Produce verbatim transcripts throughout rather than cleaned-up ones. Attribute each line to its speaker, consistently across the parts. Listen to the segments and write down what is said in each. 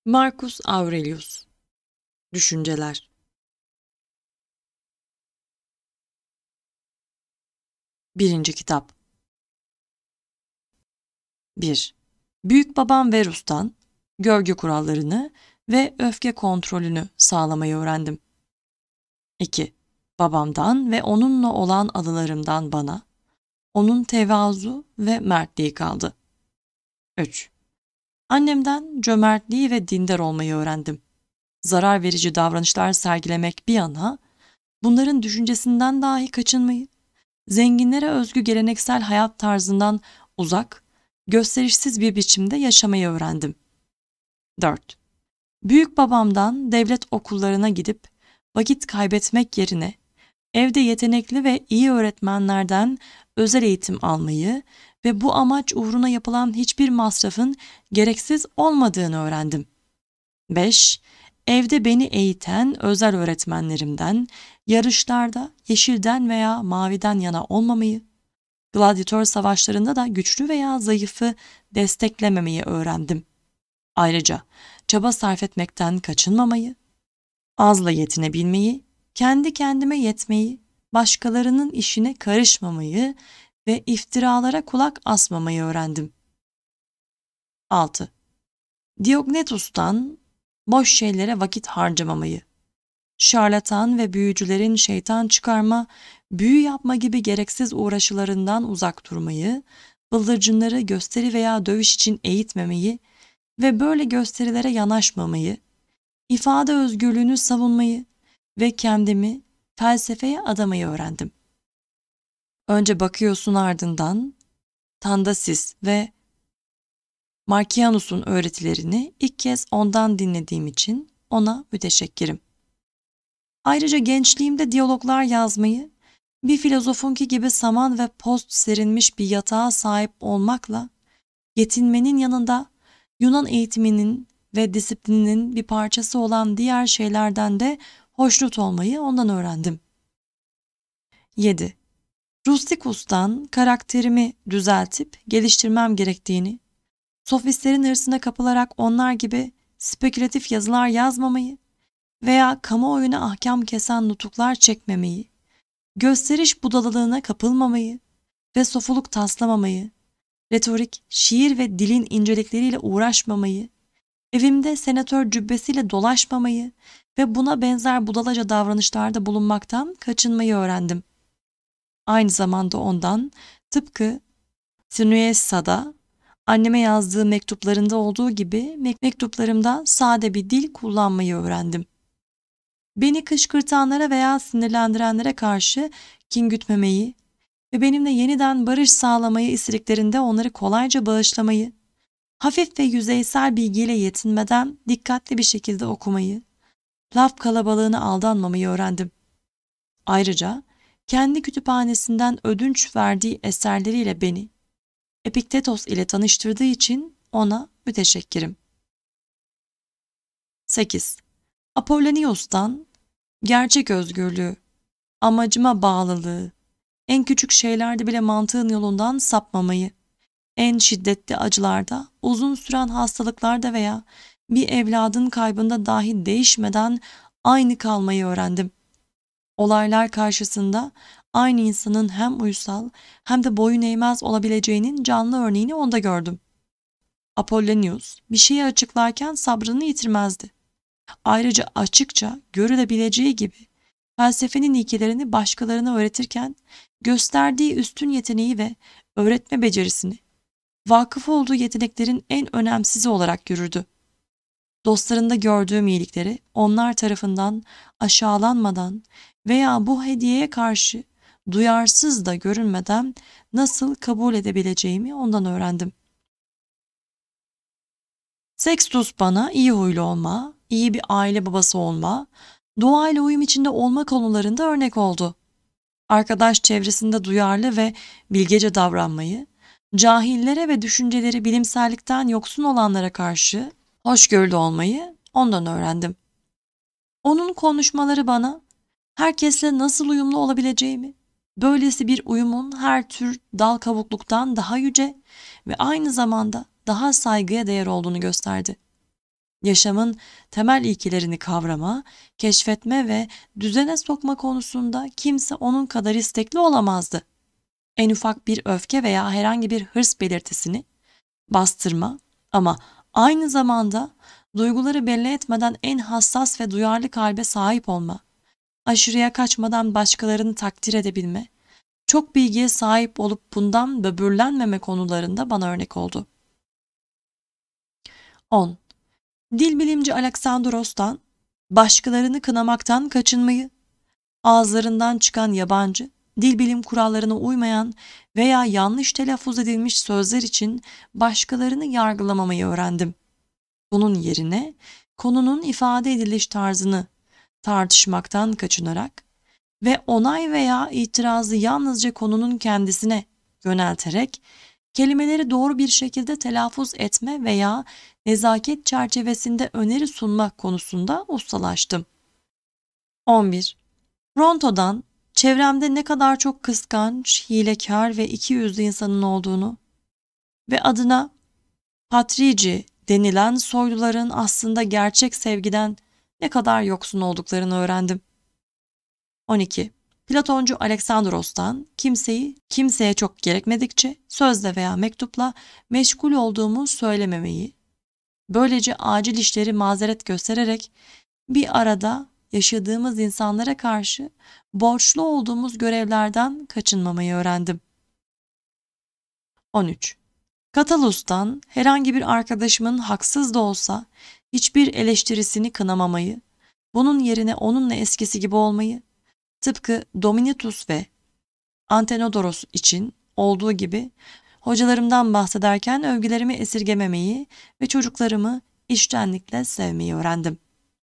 Speaker 1: Marcus Aurelius. Düşünceler. Birinci kitap. bir. Büyük babam Verus'tan görgü kurallarını ve öfke kontrolünü sağlamayı öğrendim. iki. Babamdan ve onunla olan anılarımdan bana, onun tevazu ve mertliği kaldı. üç. Annemden cömertliği ve dindar olmayı öğrendim. Zarar verici davranışlar sergilemek bir yana, bunların düşüncesinden dahi kaçınmayı, zenginlere özgü geleneksel hayat tarzından uzak, gösterişsiz bir biçimde yaşamayı öğrendim. dört. Büyük babamdan devlet okullarına gidip vakit kaybetmek yerine evde yetenekli ve iyi öğretmenlerden özel eğitim almayı ve bu amaç uğruna yapılan hiçbir masrafın gereksiz olmadığını öğrendim. beş. Evde beni eğiten özel öğretmenlerimden, yarışlarda yeşilden veya maviden yana olmamayı, gladyatör savaşlarında da güçlü veya zayıfı desteklememeyi öğrendim. Ayrıca çaba sarf etmekten kaçınmamayı, azla yetinebilmeyi, kendi kendime yetmeyi, başkalarının işine karışmamayı ve iftiralara kulak asmamayı öğrendim. altı. Diognetus'tan boş şeylere vakit harcamamayı, şarlatan ve büyücülerin şeytan çıkarma, büyü yapma gibi gereksiz uğraşılarından uzak durmayı, bıldırcınları gösteri veya dövüş için eğitmemeyi ve böyle gösterilere yanaşmamayı, ifade özgürlüğünü savunmayı ve kendimi felsefeye adamayı öğrendim. Önce bakıyorsun, ardından Tandasis ve Markianus'un öğretilerini ilk kez ondan dinlediğim için ona müteşekkirim. Ayrıca gençliğimde diyaloglar yazmayı, bir filozofunki gibi saman ve post serinmiş bir yatağa sahip olmakla yetinmenin yanında Yunan eğitiminin ve disiplininin bir parçası olan diğer şeylerden de hoşnut olmayı ondan öğrendim. yedi. Rustikus'tan karakterimi düzeltip geliştirmem gerektiğini, sofistlerin hırsına kapılarak onlar gibi spekülatif yazılar yazmamayı veya kamuoyuna ahkam kesen nutuklar çekmemeyi, gösteriş budalılığına kapılmamayı ve sofuluk taslamamayı, retorik, şiir ve dilin incelikleriyle uğraşmamayı, evimde senatör cübbesiyle dolaşmamayı ve buna benzer budalaca davranışlarda bulunmaktan kaçınmayı öğrendim. Aynı zamanda ondan, tıpkı Sinuessa'da anneme yazdığı mektuplarında olduğu gibi mektuplarımda sade bir dil kullanmayı öğrendim. Beni kışkırtanlara veya sinirlendirenlere karşı kin gütmemeyi ve benimle yeniden barış sağlamayı istediklerinde onları kolayca bağışlamayı, hafif ve yüzeysel bilgiyle yetinmeden dikkatli bir şekilde okumayı, laf kalabalığına aldanmamayı öğrendim. Ayrıca kendi kütüphanesinden ödünç verdiği eserleriyle beni Epiktetos ile tanıştırdığı için ona müteşekkirim. sekiz. Apollonius'tan gerçek özgürlüğü, amacıma bağlılığı, en küçük şeylerde bile mantığın yolundan sapmamayı, en şiddetli acılarda, uzun süren hastalıklarda veya bir evladın kaybında dahi değişmeden aynı kalmayı öğrendim. Olaylar karşısında aynı insanın hem uysal hem de boyun eğmez olabileceğinin canlı örneğini onda gördüm. Apollonius bir şeyi açıklarken sabrını yitirmezdi. Ayrıca açıkça görülebileceği gibi felsefenin ilkelerini başkalarına öğretirken gösterdiği üstün yeteneği ve öğretme becerisini vakıf olduğu yeteneklerin en önemsizi olarak görürdü. Dostlarında gördüğüm iyilikleri onlar tarafından aşağılanmadan veya bu hediyeye karşı duyarsız da görünmeden nasıl kabul edebileceğimi ondan öğrendim. Sextus bana iyi huylu olma, iyi bir aile babası olma, doğayla uyum içinde olma konularında örnek oldu. Arkadaş çevresinde duyarlı ve bilgece davranmayı, cahillere ve düşünceleri bilimsellikten yoksun olanlara karşı hoşgörülü olmayı ondan öğrendim. Onun konuşmaları bana herkesle nasıl uyumlu olabileceğimi, böylesi bir uyumun her tür dal kavukluktan daha yüce ve aynı zamanda daha saygıya değer olduğunu gösterdi. Yaşamın temel ilkelerini kavrama, keşfetme ve düzene sokma konusunda kimse onun kadar istekli olamazdı. En ufak bir öfke veya herhangi bir hırs belirtisini bastırma ama aynı zamanda duyguları belli etmeden en hassas ve duyarlı kalbe sahip olma, aşırıya kaçmadan başkalarını takdir edebilme, çok bilgiye sahip olup bundan böbürlenmeme konularında bana örnek oldu. on. Dil bilimci Aleksandros'tan başkalarını kınamaktan kaçınmayı, ağızlarından çıkan yabancı, dil bilim kurallarına uymayan veya yanlış telaffuz edilmiş sözler için başkalarını yargılamamayı öğrendim. Bunun yerine konunun ifade ediliş tarzını tartışmaktan kaçınarak ve onay veya itirazı yalnızca konunun kendisine yönelterek kelimeleri doğru bir şekilde telaffuz etme veya nezaket çerçevesinde öneri sunmak konusunda ustalaştım. on bir. Ronto'dan çevremde ne kadar çok kıskanç, hilekar ve ikiyüzlü insanın olduğunu ve adına patrici denilen soyluların aslında gerçek sevgiden ne kadar yoksun olduklarını öğrendim. on iki. Platoncu Aleksandros'tan kimseyi kimseye çok gerekmedikçe sözle veya mektupla meşgul olduğumu söylememeyi, böylece acil işleri mazeret göstererek bir arada yaşadığımız insanlara karşı borçlu olduğumuz görevlerden kaçınmamayı öğrendim. on üç. Katalus'tan herhangi bir arkadaşımın haksız da olsa hiçbir eleştirisini kınamamayı, bunun yerine onunla eskisi gibi olmayı, tıpkı Dominatus ve Antenodoros için olduğu gibi hocalarımdan bahsederken övgülerimi esirgememeyi ve çocuklarımı içtenlikle sevmeyi öğrendim.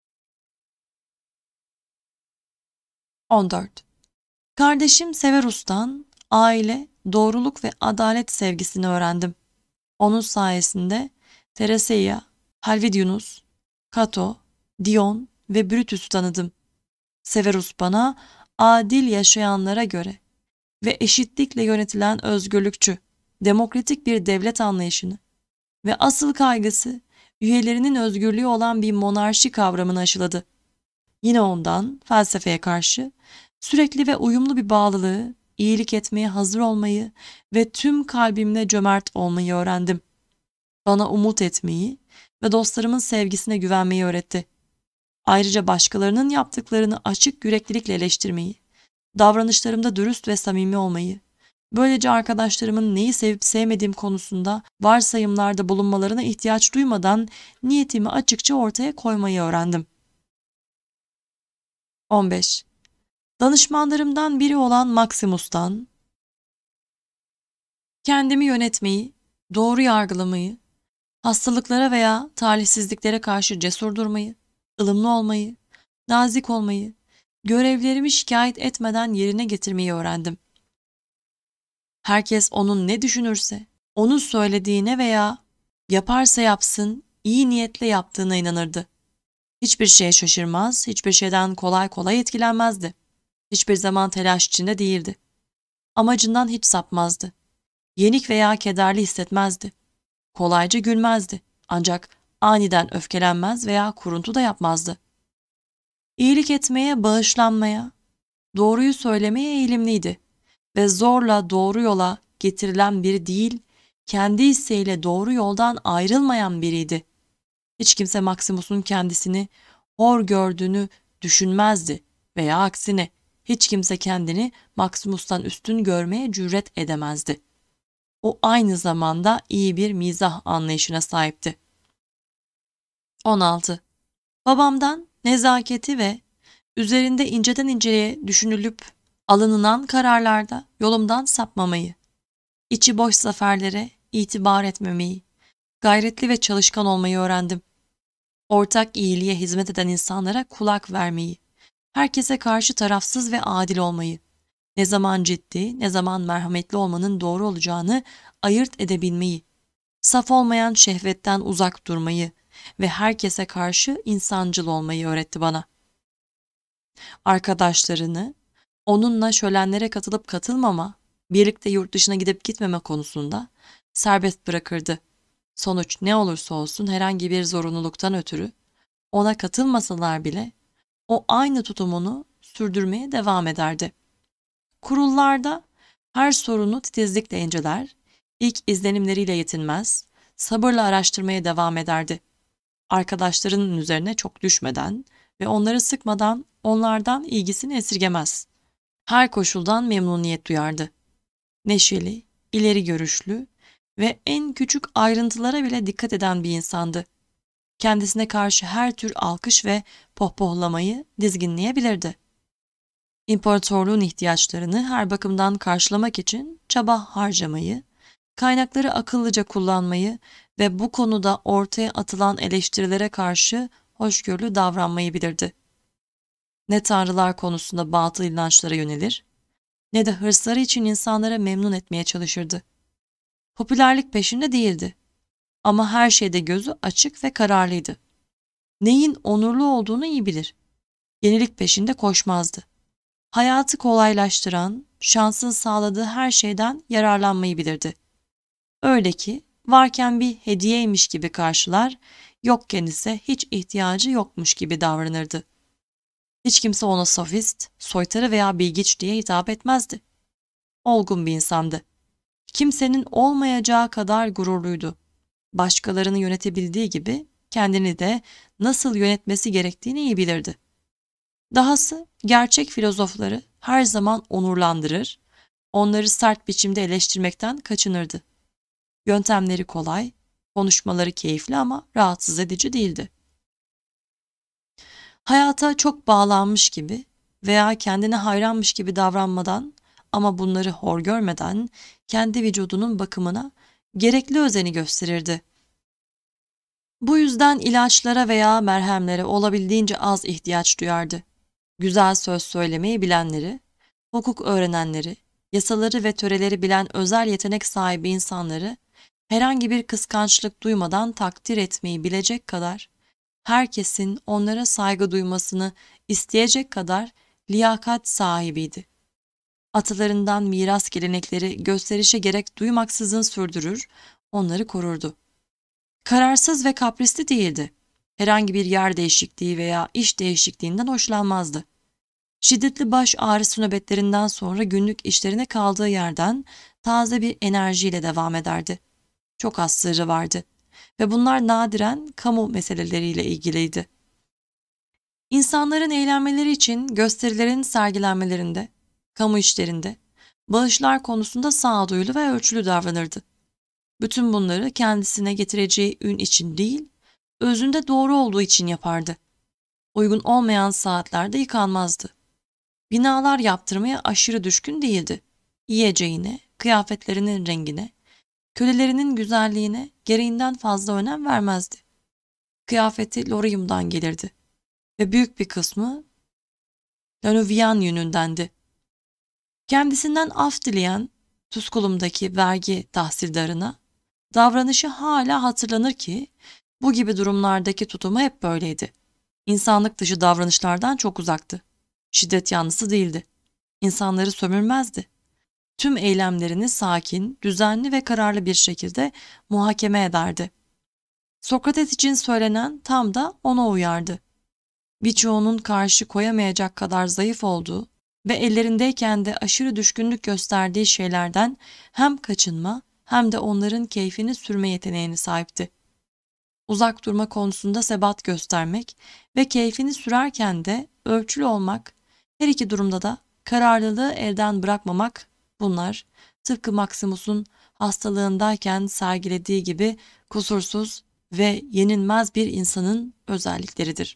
Speaker 1: on dört. Kardeşim Severus'tan aile, doğruluk ve adalet sevgisini öğrendim. Onun sayesinde Tereseia, Helvidius, Cato, Dion ve Brutus'u tanıdım. Severus bana adil yaşayanlara göre ve eşitlikle yönetilen özgürlükçü, demokratik bir devlet anlayışını ve asıl kaygısı üyelerinin özgürlüğü olan bir monarşi kavramını aşıladı. Yine ondan felsefeye karşı sürekli ve uyumlu bir bağlılığı, iyilik etmeye hazır olmayı ve tüm kalbimle cömert olmayı öğrendim. Bana umut etmeyi ve dostlarımın sevgisine güvenmeyi öğretti. Ayrıca başkalarının yaptıklarını açık yüreklilikle eleştirmeyi, davranışlarımda dürüst ve samimi olmayı, böylece arkadaşlarımın neyi sevip sevmediğim konusunda varsayımlarda bulunmalarına ihtiyaç duymadan niyetimi açıkça ortaya koymayı öğrendim. on beş. Danışmanlarımdan biri olan Maximus'tan kendimi yönetmeyi, doğru yargılamayı, hastalıklara veya talihsizliklere karşı cesur durmayı, ılımlı olmayı, nazik olmayı, görevlerimi şikayet etmeden yerine getirmeyi öğrendim. Herkes onun ne düşünürse, onun söylediğine veya yaparsa yapsın, iyi niyetle yaptığına inanırdı. Hiçbir şeye şaşırmaz, hiçbir şeyden kolay kolay etkilenmezdi. Hiçbir zaman telaş içinde değildi. Amacından hiç sapmazdı. Yenik veya kederli hissetmezdi. Kolayca gülmezdi. Ancak aniden öfkelenmez veya kuruntu da yapmazdı. İyilik etmeye, bağışlanmaya, doğruyu söylemeye eğilimliydi ve zorla doğru yola getirilen biri değil, kendi isteğiyle doğru yoldan ayrılmayan biriydi. Hiç kimse Maximus'un kendisini hor gördüğünü düşünmezdi veya aksine hiç kimse kendini Maximus'tan üstün görmeye cüret edemezdi. O aynı zamanda iyi bir mizah anlayışına sahipti. on altı. Babamdan nezaketi ve üzerinde inceden inceye düşünülüp alınılan kararlarda yolumdan sapmamayı, içi boş zaferlere itibar etmemeyi, gayretli ve çalışkan olmayı öğrendim. Ortak iyiliğe hizmet eden insanlara kulak vermeyi, herkese karşı tarafsız ve adil olmayı, ne zaman ciddi, ne zaman merhametli olmanın doğru olacağını ayırt edebilmeyi, saf olmayan şehvetten uzak durmayı ve herkese karşı insancıl olmayı öğretti bana. Arkadaşlarını, onunla şölenlere katılıp katılmama, birlikte yurt dışına gidip gitmeme konusunda serbest bırakırdı. Sonuç ne olursa olsun herhangi bir zorunluluktan ötürü ona katılmasalar bile o aynı tutumunu sürdürmeye devam ederdi. Kurullarda her sorunu titizlikle inceler, ilk izlenimleriyle yetinmez, sabırla araştırmaya devam ederdi. Arkadaşlarının üzerine çok düşmeden ve onları sıkmadan onlardan ilgisini esirgemez. Her koşuldan memnuniyet duyardı. Neşeli, ileri görüşlü ve en küçük ayrıntılara bile dikkat eden bir insandı. Kendisine karşı her tür alkış ve pohpohlamayı dizginleyebilirdi. İmparatorluğun ihtiyaçlarını her bakımdan karşılamak için çaba harcamayı, kaynakları akıllıca kullanmayı ve bu konuda ortaya atılan eleştirilere karşı hoşgörülü davranmayı bilirdi. Ne tanrılar konusunda batıl inançlara yönelir, ne de hırsları için insanları memnun etmeye çalışırdı. Popülerlik peşinde değildi. Ama her şeyde gözü açık ve kararlıydı. Neyin onurlu olduğunu iyi bilir. Yenilik peşinde koşmazdı. Hayatı kolaylaştıran, şansın sağladığı her şeyden yararlanmayı bilirdi. Öyle ki varken bir hediyeymiş gibi karşılar, yokken ise hiç ihtiyacı yokmuş gibi davranırdı. Hiç kimse ona sofist, soytarı veya bilgiç diye hitap etmezdi. Olgun bir insandı. Kimsenin olmayacağı kadar gururluydu. Başkalarını yönetebildiği gibi kendini de nasıl yönetmesi gerektiğini iyi bilirdi. Dahası gerçek filozofları her zaman onurlandırır, onları sert biçimde eleştirmekten kaçınırdı. Yöntemleri kolay, konuşmaları keyifli ama rahatsız edici değildi. Hayata çok bağlanmış gibi veya kendine hayranmış gibi davranmadan ama bunları hor görmeden kendi vücudunun bakımına gerekli özeni gösterirdi. Bu yüzden ilaçlara veya merhemlere olabildiğince az ihtiyaç duyardı. Güzel söz söylemeyi bilenleri, hukuk öğrenenleri, yasaları ve töreleri bilen özel yetenek sahibi insanları herhangi bir kıskançlık duymadan takdir etmeyi bilecek kadar, herkesin onlara saygı duymasını isteyecek kadar liyakat sahibiydi. Atalarından miras gelenekleri gösterişe gerek duymaksızın sürdürür, onları korurdu. Kararsız ve kaprisli değildi. Herhangi bir yer değişikliği veya iş değişikliğinden hoşlanmazdı. Şiddetli baş ağrısı nöbetlerinden sonra günlük işlerine kaldığı yerden taze bir enerjiyle devam ederdi. Çok az sırrı vardı ve bunlar nadiren kamu meseleleriyle ilgiliydi. İnsanların eğlenmeleri için gösterilerin sergilenmelerinde, kamu işlerinde, bağışlar konusunda sağduyulu ve ölçülü davranırdı. Bütün bunları kendisine getireceği ün için değil, özünde doğru olduğu için yapardı. Uygun olmayan saatlerde yıkanmazdı. Binalar yaptırmaya aşırı düşkün değildi. Yiyeceğine, kıyafetlerinin rengine, kölelerinin güzelliğine gereğinden fazla önem vermezdi. Kıyafeti Lorium'dan gelirdi ve büyük bir kısmı Lanuvian yönündendi. Kendisinden af dileyen Tusculum'daki vergi tahsildarına davranışı hala hatırlanır ki bu gibi durumlardaki tutumu hep böyleydi. İnsanlık dışı davranışlardan çok uzaktı. Şiddet yanlısı değildi. İnsanları sömürmezdi. Tüm eylemlerini sakin, düzenli ve kararlı bir şekilde muhakeme ederdi. Sokrates için söylenen tam da ona uyardı. Birçoğunun karşı koyamayacak kadar zayıf olduğu ve ellerindeyken de aşırı düşkünlük gösterdiği şeylerden hem kaçınma hem de onların keyfini sürme yeteneğine sahipti. Uzak durma konusunda sebat göstermek ve keyfini sürerken de ölçülü olmak, her iki durumda da kararlılığı elden bırakmamak, bunlar tıpkı Maximus'un hastalığındayken sergilediği gibi kusursuz ve yenilmez bir insanın özellikleridir.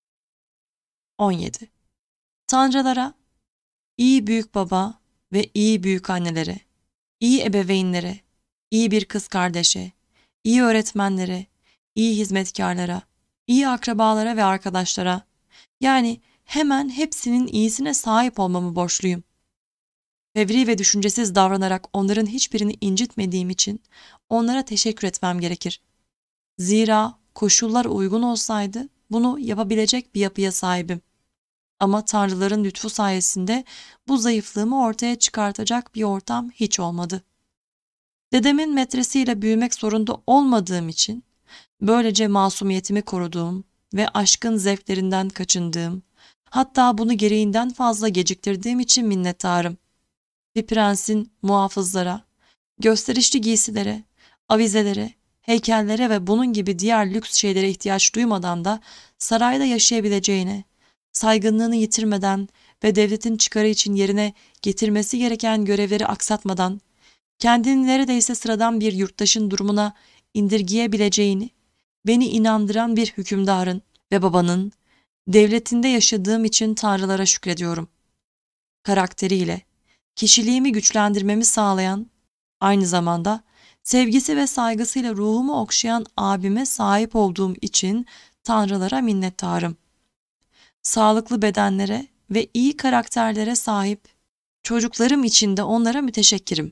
Speaker 1: on yedi. Tanrılara, iyi büyük baba ve iyi büyük annelere, iyi ebeveynlere, iyi bir kız kardeşe, iyi öğretmenlere, iyi hizmetkarlara, iyi akrabalara ve arkadaşlara, yani hemen hepsinin iyisine sahip olmamı borçluyum. Fevri ve düşüncesiz davranarak onların hiçbirini incitmediğim için onlara teşekkür etmem gerekir. Zira koşullar uygun olsaydı bunu yapabilecek bir yapıya sahibim. Ama tanrıların lütfu sayesinde bu zayıflığımı ortaya çıkartacak bir ortam hiç olmadı. Dedemin metresiyle büyümek zorunda olmadığım için, böylece masumiyetimi koruduğum ve aşkın zevklerinden kaçındığım, hatta bunu gereğinden fazla geciktirdiğim için minnettarım. Bir prensin muhafızlara, gösterişli giysilere, avizelere, heykellere ve bunun gibi diğer lüks şeylere ihtiyaç duymadan da sarayda yaşayabileceğine, saygınlığını yitirmeden ve devletin çıkarı için yerine getirmesi gereken görevleri aksatmadan, kendini neredeyse sıradan bir yurttaşın durumuna indirgeyebileceğini, beni inandıran bir hükümdarın ve babanın devletinde yaşadığım için tanrılara şükrediyorum. Karakteriyle, kişiliğimi güçlendirmemi sağlayan, aynı zamanda sevgisi ve saygısıyla ruhumu okşayan abime sahip olduğum için tanrılara minnettarım. Sağlıklı bedenlere ve iyi karakterlere sahip çocuklarım için de onlara müteşekkirim.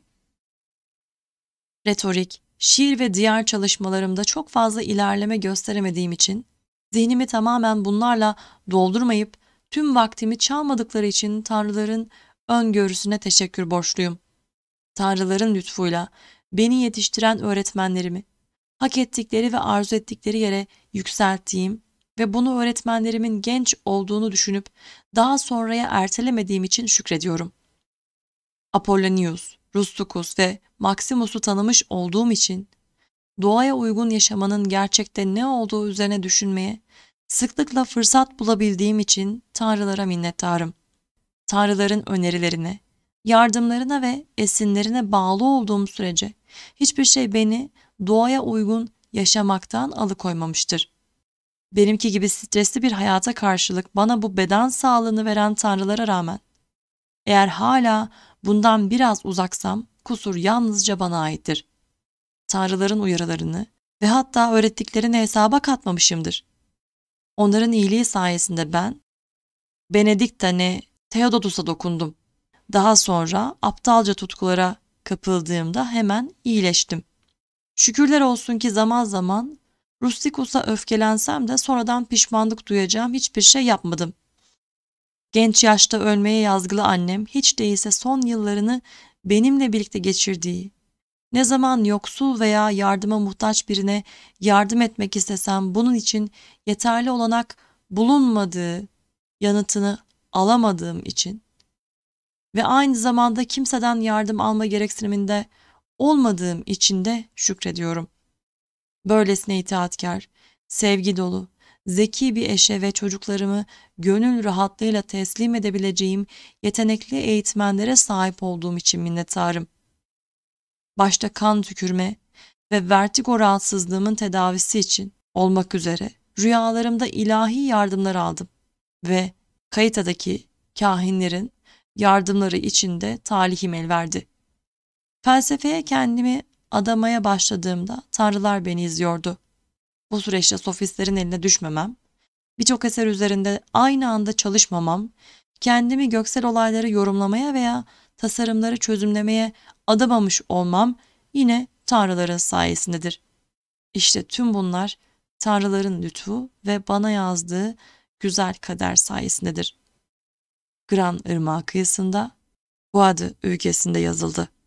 Speaker 1: Retorik, şiir ve diğer çalışmalarımda çok fazla ilerleme gösteremediğim için, zihnimi tamamen bunlarla doldurmayıp tüm vaktimi çalmadıkları için tanrıların öngörüsüne teşekkür borçluyum. Tanrıların lütfuyla beni yetiştiren öğretmenlerimi, hak ettikleri ve arzu ettikleri yere yükselttiğim ve bunu öğretmenlerimin genç olduğunu düşünüp daha sonraya ertelemediğim için şükrediyorum. Apollonius, Rusticus ve Maximus'u tanımış olduğum için, doğaya uygun yaşamanın gerçekte ne olduğu üzerine düşünmeye sıklıkla fırsat bulabildiğim için tanrılara minnettarım. Tanrıların önerilerine, yardımlarına ve esinlerine bağlı olduğum sürece hiçbir şey beni doğaya uygun yaşamaktan alıkoymamıştır. Benimki gibi stresli bir hayata karşılık bana bu beden sağlığını veren tanrılara rağmen, eğer hala bundan biraz uzaksam kusur yalnızca bana aittir. Tanrıların uyarılarını ve hatta öğrettiklerini hesaba katmamışımdır. Onların iyiliği sayesinde ben, Benedikta ne Theododos'a dokundum. Daha sonra aptalca tutkulara kapıldığımda hemen iyileştim. Şükürler olsun ki zaman zaman Rusticus'a öfkelensem de sonradan pişmanlık duyacağım hiçbir şey yapmadım. Genç yaşta ölmeye yazgılı annem hiç değilse son yıllarını benimle birlikte geçirdiği, ne zaman yoksul veya yardıma muhtaç birine yardım etmek istesem bunun için yeterli olanak bulunmadığı yanıtını alamadığım için ve aynı zamanda kimseden yardım alma gereksiniminde olmadığım için de şükrediyorum. Böylesine itaatkar, sevgi dolu, zeki bir eşe ve çocuklarımı gönül rahatlığıyla teslim edebileceğim yetenekli eğitmenlere sahip olduğum için minnettarım. Başta kan tükürme ve vertigo rahatsızlığımın tedavisi için olmak üzere rüyalarımda ilahi yardımlar aldım ve Kayıta'daki kahinlerin yardımları için de talihim el verdi. Felsefeye kendimi adamaya başladığımda tanrılar beni izliyordu. Bu süreçte sofistlerin eline düşmemem, birçok eser üzerinde aynı anda çalışmamam, kendimi göksel olayları yorumlamaya veya tasarımları çözümlemeye adamamış olmam yine tanrıların sayesindedir. İşte tüm bunlar tanrıların lütfu ve bana yazdığı güzel kader sayesindedir. Gran Irmağı kıyısında, Guadu ülkesinde yazıldı.